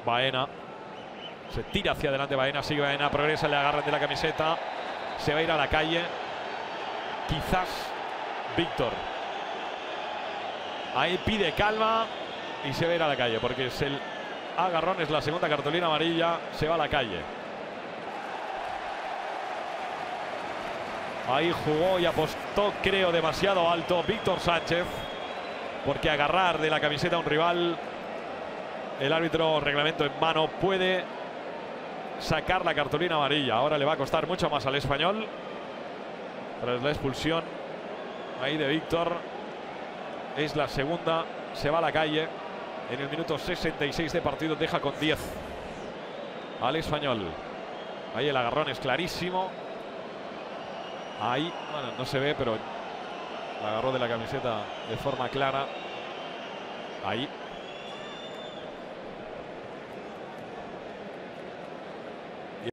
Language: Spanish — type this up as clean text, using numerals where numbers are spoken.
Baena. Se tira hacia adelante Baena. Sigue Baena. Progresa. Le agarran de la camiseta. Se va a ir a la calle. Quizás Víctor. Ahí pide calma. Y se va a ir a la calle. Porque es el agarrón. Es la segunda cartulina amarilla. Se va a la calle. Ahí jugó y apostó, creo, demasiado alto Víctor Sánchez. Porque agarrar de la camiseta a un rival, el árbitro, reglamento en mano, puede sacar la cartulina amarilla. Ahora le va a costar mucho más al Español. Tras la expulsión ahí de Víctor. Es la segunda. Se va a la calle. En el minuto 66 de partido deja con 10 al Español. Ahí el agarrón es clarísimo. Ahí, bueno, no se ve, pero la agarró de la camiseta de forma clara. Ahí.